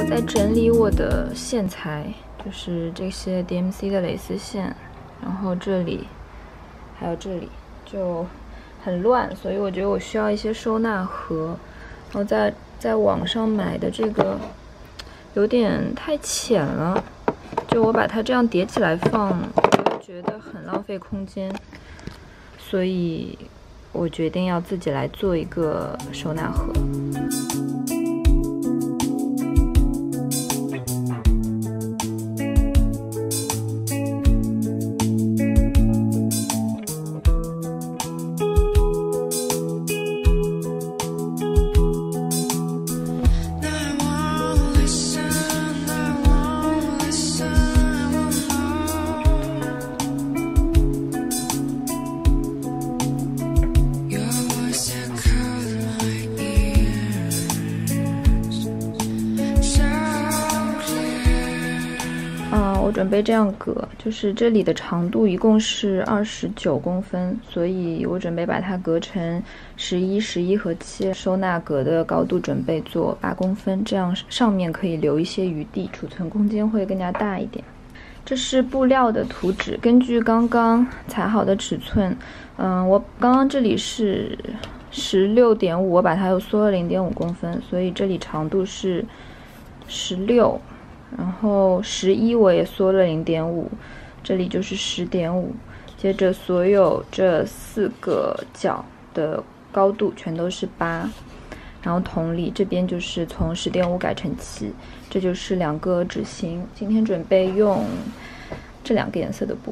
在整理我的线材，就是这些 DMC 的蕾丝线，然后这里还有这里就很乱，所以我觉得我需要一些收纳盒。然后在网上买的这个有点太浅了，就我把它这样叠起来放，我觉得很浪费空间，所以我决定要自己来做一个收纳盒。我准备这样隔，就是这里的长度一共是29公分，所以我准备把它隔成11、11和7。收纳格的高度准备做8公分，这样上面可以留一些余地，储存空间会更加大一点。这是布料的图纸，根据刚刚裁好的尺寸，我刚刚这里是16.5，我把它又缩了0.5公分，所以这里长度是16。然后11我也缩了0.5，这里就是10.5。接着所有这4个角的高度全都是8，然后同理这边就是从10.5改成7，这就是2个纸型。今天准备用这2个颜色的布。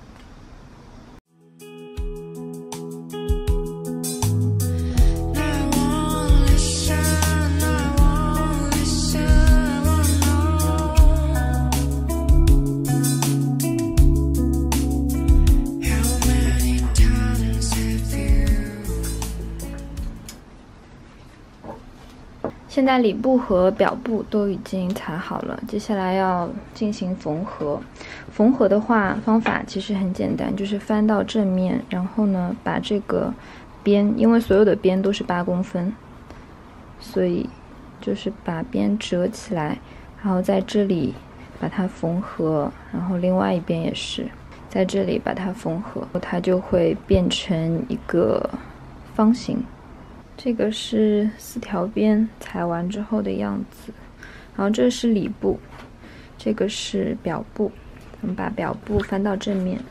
现在里布和表布都已经裁好了，接下来要进行缝合。缝合的话，方法其实很简单，就是翻到正面，然后呢，把这个边，因为所有的边都是8公分，所以就是把边折起来，然后在这里把它缝合，然后另外一边也是在这里把它缝合，它就会变成一个方形。这个是4条边裁完之后的样子，然后这是里布，这个是表布。我们把表布翻到正面，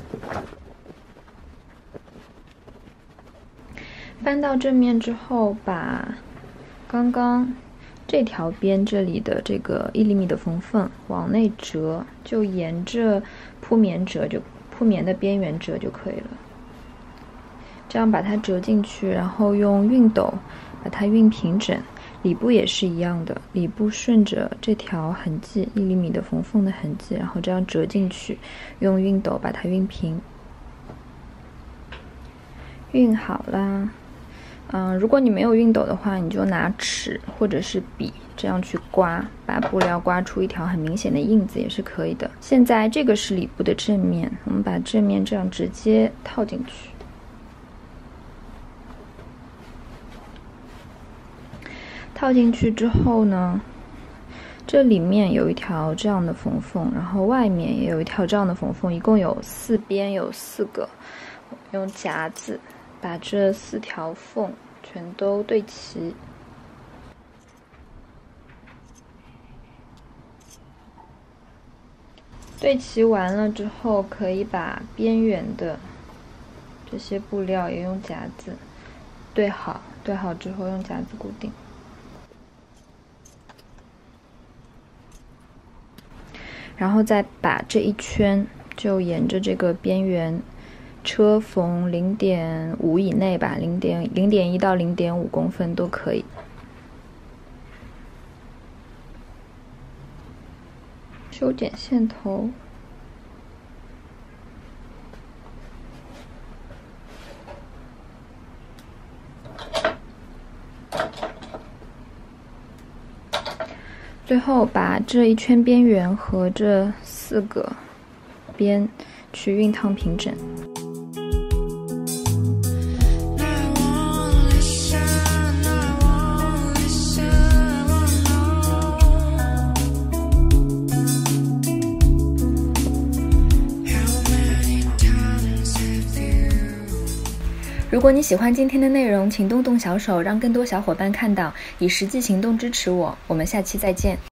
翻到正面之后，把刚刚这条边这里的这个1厘米的缝缝往内折，就沿着铺棉的边缘折就可以了。这样把它折进去，然后用熨斗把它熨平整。里布也是一样的，里布顺着这条痕迹1厘米的缝缝的痕迹，然后这样折进去，用熨斗把它熨平。熨好啦，如果你没有熨斗的话，你就拿尺或者是笔这样去刮，把布料刮出一条很明显的印子也是可以的。现在这个是里布的正面，我们把正面这样直接套进去。套进去之后呢，这里面有一条这样的缝缝，然后外面也有一条这样的缝缝，一共有4边，有4个。用夹子把这4条缝全都对齐。对齐完了之后，可以把边缘的这些布料也用夹子对好，对好之后用夹子固定。然后再把这一圈就沿着这个边缘车缝0.5以内吧，0.1到0.5公分都可以。修剪线头。最后把这一圈边缘和这4个边去熨烫平整。 如果你喜欢今天的内容，请动动小手，让更多小伙伴看到，以实际行动支持我。我们下期再见。